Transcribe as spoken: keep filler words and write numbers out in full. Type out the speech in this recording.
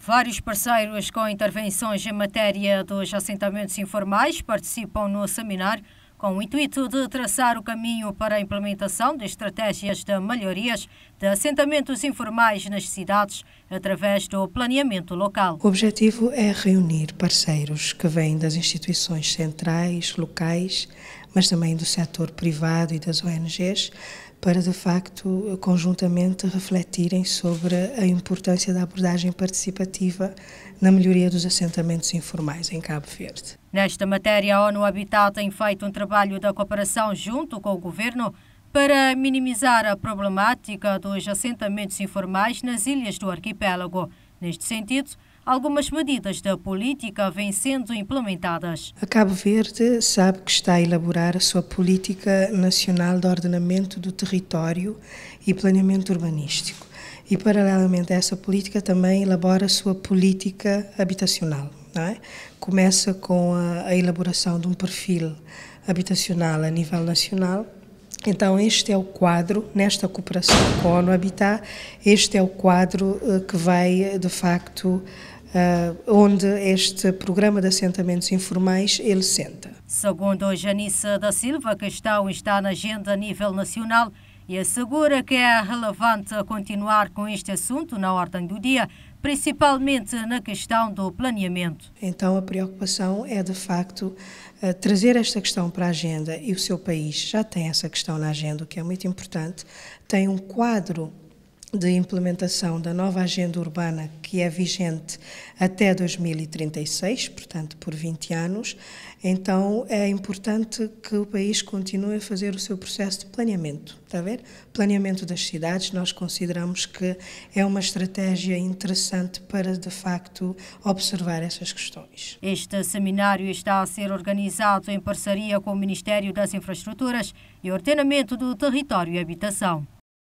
Vários parceiros com intervenções em matéria dos assentamentos informais participam no seminário com o intuito de traçar o caminho para a implementação de estratégias de melhorias de assentamentos informais nas cidades através do planeamento local. O objetivo é reunir parceiros que vêm das instituições centrais, locais, mas também do setor privado e das O N Gs, para, de facto, conjuntamente refletirem sobre a importância da abordagem participativa na melhoria dos assentamentos informais em Cabo Verde. Nesta matéria, a ONU Habitat tem feito um trabalho de cooperação junto com o Governo para minimizar a problemática dos assentamentos informais nas ilhas do arquipélago. Neste sentido, algumas medidas da política vêm sendo implementadas. A Cabo Verde sabe que está a elaborar a sua política nacional de ordenamento do território e planeamento urbanístico. E, paralelamente a essa política, também elabora a sua política habitacional. Não é? Começa com a, a elaboração de um perfil habitacional a nível nacional. Então, este é o quadro, nesta cooperação com a ONU Habitat, este é o quadro uh, que vai, de facto, Uh, onde este programa de assentamentos informais ele senta. Segundo Janice da Silva, a questão está na agenda a nível nacional e assegura que é relevante continuar com este assunto na ordem do dia, principalmente na questão do planeamento. Então a preocupação é, de facto, uh, trazer esta questão para a agenda, e o seu país já tem essa questão na agenda, o que é muito importante, tem um quadro de implementação da nova agenda urbana que é vigente até dois mil e trinta e seis, portanto por vinte anos, então é importante que o país continue a fazer o seu processo de planeamento, está a ver? Planeamento das cidades, nós consideramos que é uma estratégia interessante para, de facto, observar essas questões. Este seminário está a ser organizado em parceria com o Ministério das Infraestruturas e Ordenamento do Território e Habitação.